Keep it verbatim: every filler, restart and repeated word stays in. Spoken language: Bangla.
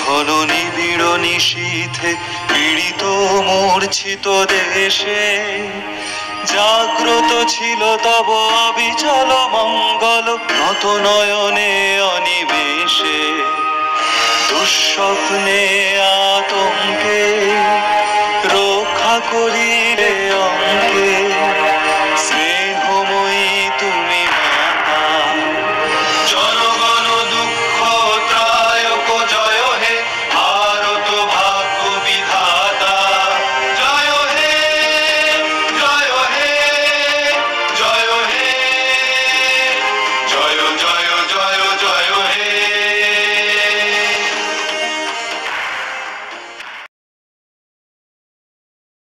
ঘন নিবিড় নিশীথে পীড়িত মূর্ছিত দেশে জাগ্রত ছিল তব অবিচল মঙ্গল নত নয়নে অনিমেষে দুঃস্বপ্নে